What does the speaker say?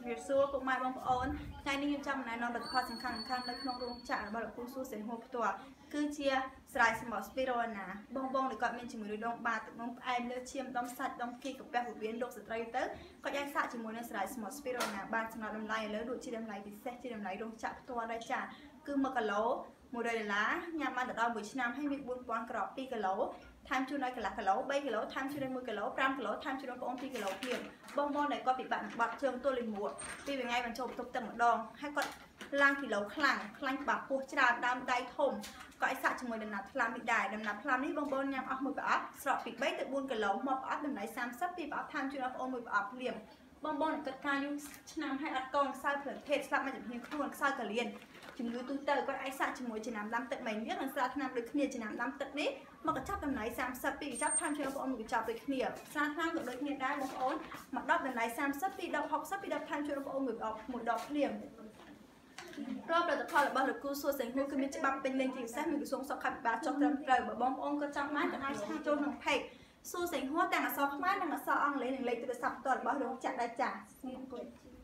វាសួរពុកម៉ែបងប្អូនថ្ងៃនេះខ្ញុំចង់ណែនាំផលិតផលសំខាន់ៗនៅក្នុងរោងចក្ររបស់លោកគ្រូសួរសេងហួរផ្ទាល់គឺជាស្រាយសម្បក spirulina បងដែលគាត់មានជំងឺដងបាតទឹកនោមផ្អែមលើឈាមដុំសាច់ដុំគីកាពះពោះវៀនលោកស្ត្រីទៅគាត់អាចសាកជាមួយនឹងស្រាយសម្បក spirulina បានសម្រាប់តម្លៃឥឡូវដូចជាតម្លៃពិសេសជាតម្លៃរោងចក្រផ្ទាល់ដែរចាគឺ1គីឡូ$100ញ៉ាំបានដល់1ឆ្នាំហើយមាន 4000 ក្រប 2គីឡូថែមជូនឲ្យកន្លះគីឡូ3គីឡូថែមជូនឲ្យ1គីឡូ5គីឡូថែមជូនបងប្អូន2គីឡូភ្លាមបងដែលគាត់ពិបាកនឹងបាត់ជើងទល់លាមកពីថ្ងៃបញ្ចូលបន្ទប់ទឹកម្ដងហើយគាត់ឡើងគីឡូខ្លាំងបាក់ពោះច្រើនដើមដៃធំក៏អាចសាក់ជាមួយដំណាប់ផ្លាមនេះដែរដំណាប់ផ្លាមនេះបងប្អូនញ៉ាំអស់មួយប្រអប់ស្រកពី3ទៅ4គីឡូមកប្រអប់តម្លៃ30ពីប្រអប់ថែមជូនបងប្អូនមួយប្រអប់ភ្លាមបងគិតការយូរឆ្នាំហើយអត់កងខ្សៅផ្លិតភេទស្លាប់មកជំនាញខ្លួនខ្សៅកលៀនជំងឺទូទៅគាត់អាចសាក់ជាមួយចំណាំដាំទឹកមែនវានិងស្រាថ្នាំដូចគ្នាចំណាំដាំទឹកនេះមកកញ្ចប់តម្លៃ30ពីកញ្ចប់ថែមជូនបងប្អូនមួយកញ្ចប់ដូចគ្នាស្រាថ្នាំក៏ដូចគ្នាដែរបងប្អូនមក10តម្លៃ30ពី10 60ពី10ថែមជូនបងប្អូនមួយដបភ្លាមរកផលិតផលរបស់លោកគ្រូសួរសេងហួរគឺមានច្បាប់ពេញលេញជាពិសេសមានក្រសួងសុខាភិបាលចុះត្រឹមត្រូវបើបងប្អូនក៏ចង់បានក៏អាចឆាចូលក្នុង page សួរសេងហួរទាំងអក្សរខ្មែរនិងអក្សរអង់គ្លេសនិងលេខទូរស័ព្ទផ្ទាល់របស់រោងចក្រដែរចា៎សូមអរគុណ